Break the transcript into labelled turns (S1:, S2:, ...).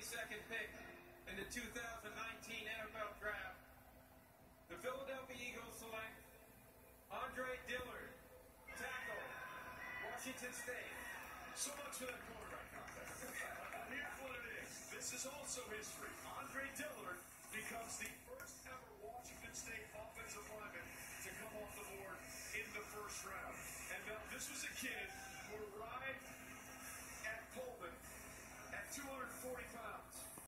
S1: 22nd pick in the 2019 NFL Draft, the Philadelphia Eagles select Dillard, tackle, Washington State.
S2: So much for that quarterback contest. Here's what it is. This is also history. Dillard becomes the first ever Washington State offensive lineman to come off the board in the first round. And this was a kid who arrived at Coleman at 240 pounds.